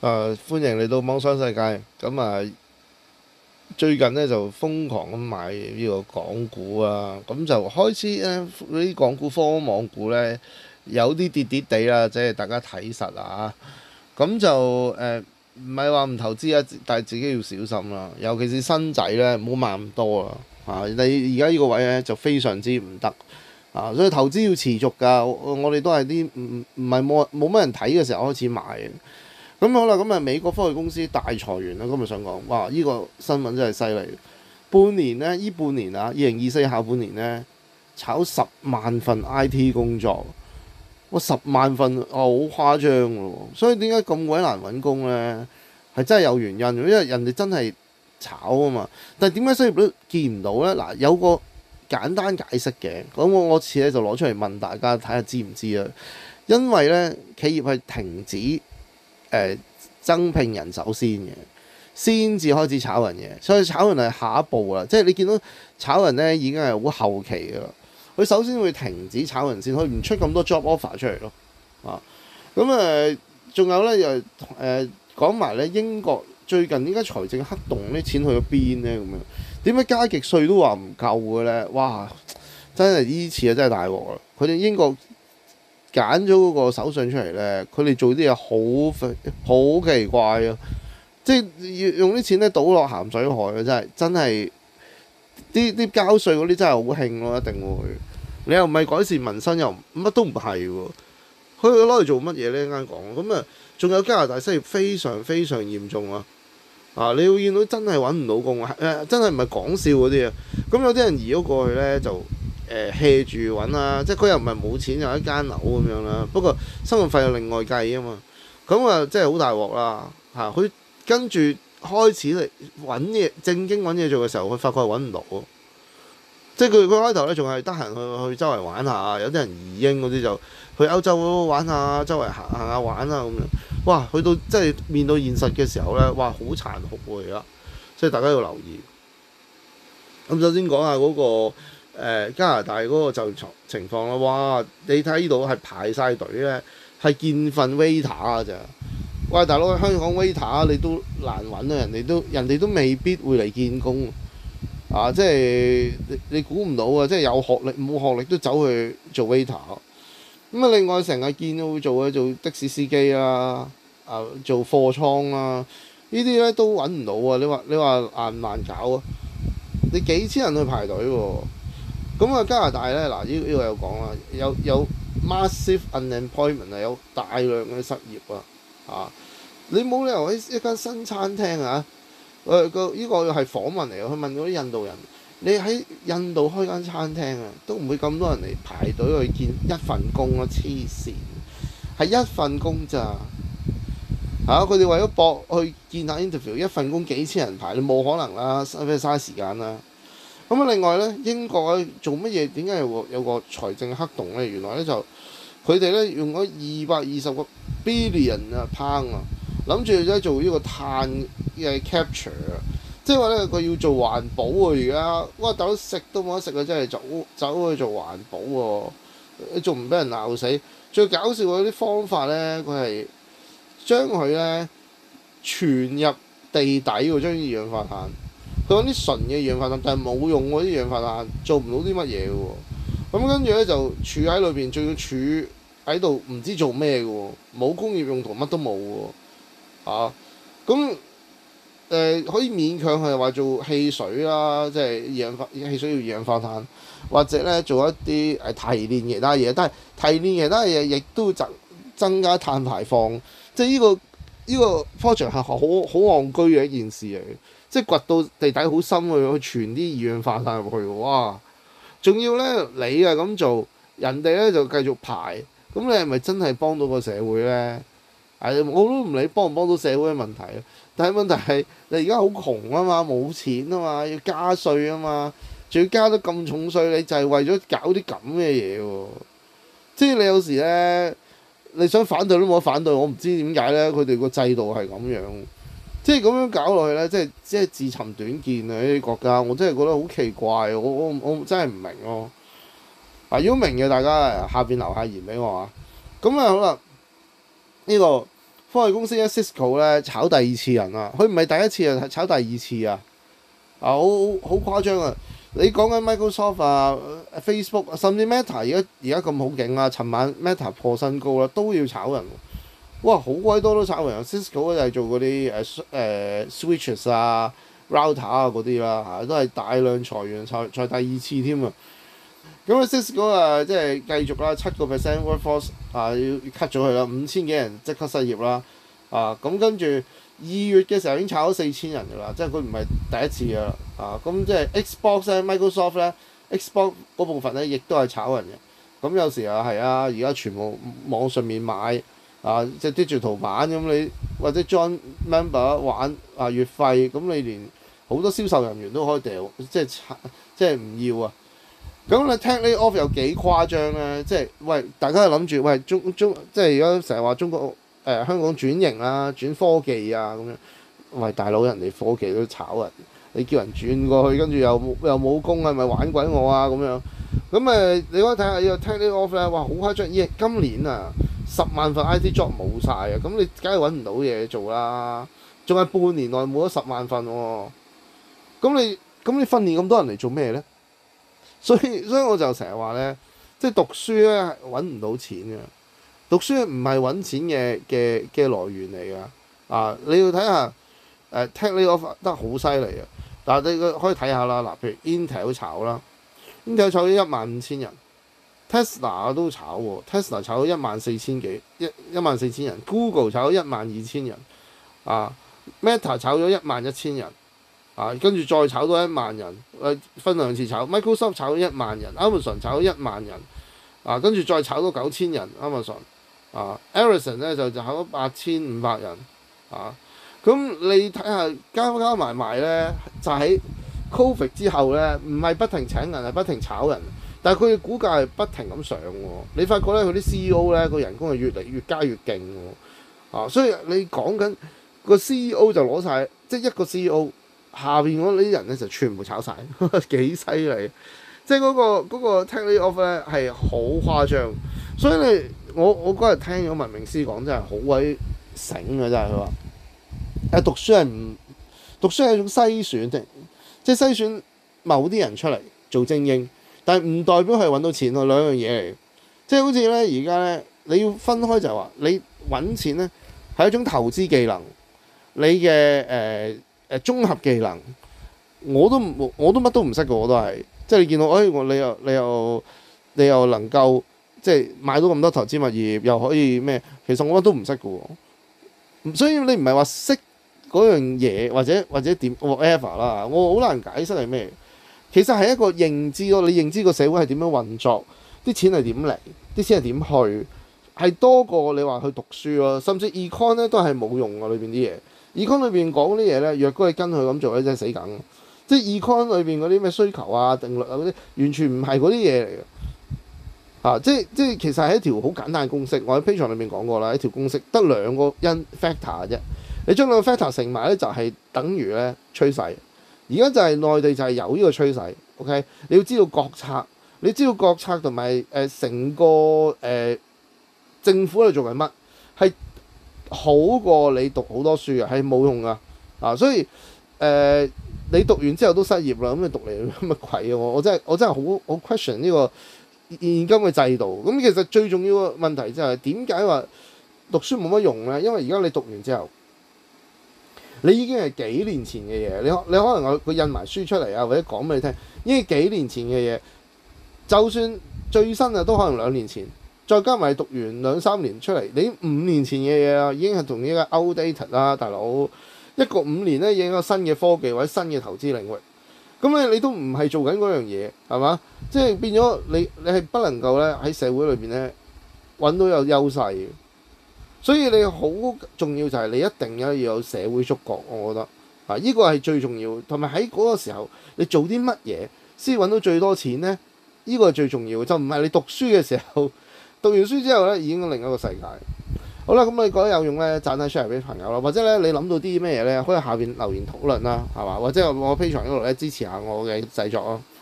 歡迎嚟到網商世界。咁最近咧就瘋狂咁買呢個港股啊，咁就開始咧呢啲港股科網股咧有啲跌跌地啦，即係大家睇實啊。咁就唔係話唔投資啊，但係自己要小心啦。尤其是新仔咧，唔好買咁多啦。你而家呢個位咧就非常之唔得所以投資要持續㗎。我哋都係啲唔係冇乜人睇嘅時候開始買嘅。咁好啦，咁美國科技公司大裁員啦，今日想講，哇！呢個新聞真係犀利。半年呢，呢半年2024下半年呢，炒10萬份 IT 工作，哇！10萬份好誇張喎。所以點解咁鬼難揾工呢？係真係有原因，因為人哋真係炒啊嘛。但係點解失業率見唔到呢？嗱，有個簡單解釋嘅，咁我次咧就攞出嚟問大家睇下知唔知啊？因為呢，企業係停止增聘人手先至開始炒人嘅，所以炒人係下一步啦。即係你見到炒人呢已經係好後期㗎啦。佢首先會停止炒人先，佢唔出咁多 job offer 出嚟咯。咁仲有呢，又講埋呢英國最近點解財政黑洞啲錢去咗邊呢？咁樣點解加極稅都話唔夠嘅呢？哇！真係呢次真係大鑊啦！佢哋英國揀咗嗰個首相出嚟呢，佢哋做啲嘢好奇怪啊！即係要用啲錢咧倒落鹹水海嘅，真係啲交稅嗰啲真係好興咯，一定會。你又唔係改善民生，又乜都唔係喎。佢攞嚟做乜嘢呢？一陣講咁仲有加拿大失業非常非常嚴重啊！你會見到真係揾唔到工真係唔係講笑嗰啲啊！咁有啲人移咗過去呢，就hea住揾啦，即係佢又唔係冇錢，有一間樓咁樣啦。不過生活費又另外計啊嘛。咁真係好大鑊啦佢跟住開始嚟揾嘢，正經揾嘢做嘅時候，佢發覺係揾唔到。即係佢開頭咧仲係得閒去周圍玩下，有啲人移英嗰啲就去歐洲玩下，周圍行下玩啊咁樣。哇！去到即係面對現實嘅時候咧，哇！好殘酷喎而家，所以大家要留意。咁首先講下嗰個加拿大嗰個就業情況啦。哇！你睇到係排晒隊咧，係見份 waiter 啊咋〜喂，大佬，香港 waiter 你都難揾啊！人哋都未必會嚟見工即係你估唔到啊！即係有學歷冇學歷都走去做 waiter。另外成日見到會做的士司機啦，做貨倉啦，呢啲咧都揾唔到啊！你話難唔難搞啊？你幾千人去排隊喎。咁加拿大咧嗱，呢個有講啦，有 massive unemployment 啊，有大量嘅失業你冇理由喺一間新餐廳呢個係訪問嚟嘅，佢問嗰啲印度人：你喺印度開間餐廳都唔會咁多人嚟排隊去見一份工啊！黐線，係一份工咋佢哋為咗搏去見下 interview， 一份工幾千人排，你冇可能啦，嘥時間啦。另外呢，英國做乜嘢？點解有個財政黑洞呢？原來呢，就佢哋呢用咗220個 billion pound 諗住咧做呢個碳嘅 capture 即係話咧佢要做環保而家哇，大佬食都冇得食真係走去做環保你仲唔俾人鬧死？最搞笑嗰啲方法咧，佢係將佢咧傳入地底喎，將二氧化碳。佢揾啲純嘅二氧化碳，但係冇用嗰啲二氧化碳，做唔到啲乜嘢嘅喎。咁跟住咧就儲喺裏邊，仲要儲喺度唔知做咩嘅喎，冇工業用途，乜都冇喎。可以勉強係話做汽水啦，即係汽水要二氧化碳，或者咧做一啲提煉其他嘢，但係提煉其他嘢亦都增加碳排放，即係呢個 project 係好戇居嘅一件事嚟嘅，即係掘到地底好深去傳啲二氧化碳入去，哇！仲要咧你咁做，人哋咧就繼續排，咁你係咪真係幫到個社會咧？我都唔理幫唔幫到社會嘅問題，但係問題係你而家好窮啊嘛，冇錢啊嘛，要加稅啊嘛，仲要加得咁重稅，你就係為咗搞啲咁嘅嘢喎。即係你有時咧，你想反對都冇得反對，我唔知點解咧，佢哋個制度係咁樣，即係咁樣搞落去咧，即係自尋短見啊！呢啲國家，我真係覺得好奇怪，我真係唔明咯。如果明嘅，大家下邊留下言俾我啊。咁好啦，呢個科技公司咧 Cisco 咧炒第二次人啊，佢唔係第一次啊，係炒第二次啊，好誇張啊！你講緊 Microsoft 啊、Facebook 甚至 Meta 而家咁好勁啊！尋晚 Meta 破新高啦，都要炒人喎。哇，好鬼多都炒人 Cisco 就係做嗰啲switches 啊、router 啊嗰啲啦嚇，都係大量裁員，裁第二次添啊！咁啊 Cisco 啊，即係繼續啦，7% workforce 啊要 cut 咗佢啦，5000幾人即刻失業啦咁跟住2月嘅時候已經炒咗4000人㗎啦，即係佢唔係第一次㗎啦咁即係 Xbox 咧、Microsoft 咧、Xbox 嗰部分咧，亦都係炒人嘅。咁有時啊係啊，而家全部網上面買即係 digital 版咁你或者 join member 玩月費，咁你連好多銷售人員都可以掉，即係唔要啊！咁你 take lay off 有幾誇張咧？即係喂，大家諗住喂即係而家成日話中國香港轉型啦、轉科技啊咁樣。喂，大佬人哋科技都炒人，你叫人轉過去，跟住又冇工，係咪玩鬼我啊咁樣？咁你可以睇下呢個 take lay off 咧，哇好誇張！今年啊10萬份 IT job 冇晒啊，咁你梗係揾唔到嘢做啦，仲係半年內冇咗10萬份喎。咁你訓練咁多人嚟做咩咧？所以我就成日話咧，即係讀書咧揾唔到錢嘅，讀書唔係揾錢嘅來源嚟㗎。你要睇下take lay off 得好犀利啊！但係你可以睇下啦，譬如 Intel 炒啦，Intel 炒咗15000人 ，Tesla 都炒喎 ，Tesla 炒咗14000幾，14000人 ，Google 炒咗12000人，Meta 炒咗11000人。跟住再炒多1萬人，分兩次炒。Microsoft 炒咗1萬人 ，Amazon 炒咗1萬人，跟住再炒多9000人 Amazon，Ericsson 咧就炒咗8500人，咁你睇下加埋咧，就喺 Covid 之後咧，唔係不停請人，係不停炒人，但係佢嘅股價係不停咁上喎。你發覺咧，佢啲 CEO 咧個人工係越嚟越加越勁喎，所以你講緊個 CEO 就攞晒，即係一個 CEO。下邊嗰啲人咧就全部炒晒，幾犀利！即係嗰個 take lay off 咧係好誇張，所以我嗰日聽咗文明師講真係好鬼醒嘅，真係佢話讀書係一種篩選嘅，即係篩選某啲人出嚟做精英，但係唔代表係揾到錢喎，兩樣嘢嚟。即係好似咧而家咧你要分開就係話你揾錢咧係一種投資技能，你嘅綜合技能，我都乜都唔識嘅，我都係，即係你見到，你又能夠即係買到咁多投資物業，又可以咩？其實我乜都唔識嘅喎，所以你唔係話識嗰樣嘢或者點 whatever 啦，我好難解釋係咩。其實係一個認知咯，你認知個社會係點樣運作，啲錢係點嚟，啲錢係點去，係多過你話去讀書咯，甚至 econ 咧都係冇用嘅裏邊啲嘢。econ 裏邊講嗰啲嘢咧，若果你跟佢咁做咧，真係死梗。即係 econ 裏邊嗰啲咩需求啊、定律啊嗰啲，完全唔係嗰啲嘢嚟嘅。即係其實係一條好簡單嘅公式。我喺 Patreon 裏面講過啦，一條公式得兩個factor 啫。你將兩個 factor 乘埋咧，就係等於咧趨勢。而家就係內地就係有呢個趨勢。OK， 你要知道國策，你知道國策同埋成個政府喺度做緊乜係好過你讀好多書嘅，係冇用噶所以你讀完之後都失業啦，咁你讀嚟乜鬼啊？我真係好 question 呢個現今嘅制度。咁其實最重要嘅問題就係點解話讀書冇乜用咧？因為而家你讀完之後，你已經係幾年前嘅嘢，你可能佢印埋書出嚟啊，或者講俾你聽，已經幾年前嘅嘢，就算最新啊都可能2年前。再加埋讀完2-3年出嚟，你5年前嘅嘢啊，已經係同呢個 outdated 啦，大佬。一個5年咧已經有新嘅科技或者新嘅投資領域，咁你都唔係做緊嗰樣嘢，係嘛？即係變咗你係不能夠咧喺社會裏邊咧揾到有優勢嘅。所以你好重要就係你一定要有社會觸覺，我覺得呢個係最重要。同埋喺嗰個時候你做啲乜嘢先揾到最多錢咧？呢個係最重要嘅，就唔係你讀書嘅時候。讀完書之後咧，已經另一個世界。好啦，咁你覺得有用咧，讚下 share 俾朋友啦，或者咧你諗到啲咩嘢咧，可以下邊留言討論啦，係嘛？或者我 Patreon 嗰度咧支持下我嘅製作咯。